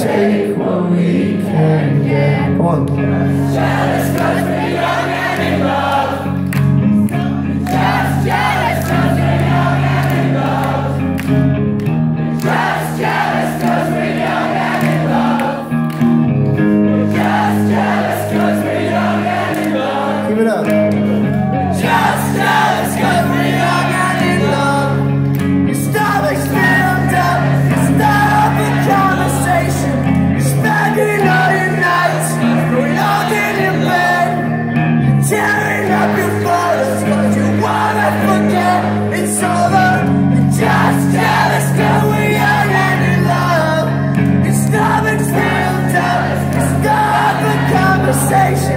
take what we can get. Come on. Jealous 'cause we're young and in love. Just jealous 'cause we're young and in love. Just jealous 'cause we're young and in love. Just jealous 'cause we're young and in love. Keep it up. Just jealous 'cause we're young and in love. Your stomach's filled up. You start up a conversation. You're spending all your nights going on in your bed. You're tearing up your photos 'cause you wanna forget it's over. You're just jealous 'cause we're young and in love. Your stomach's filled up. You start up a conversation.